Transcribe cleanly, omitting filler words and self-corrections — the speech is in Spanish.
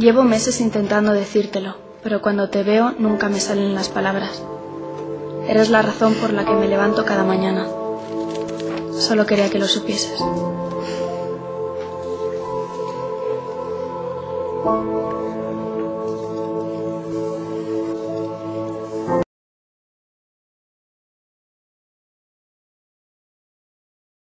Llevo meses intentando decírtelo, pero cuando te veo nunca me salen las palabras. Eres la razón por la que me levanto cada mañana. Solo quería que lo supieses.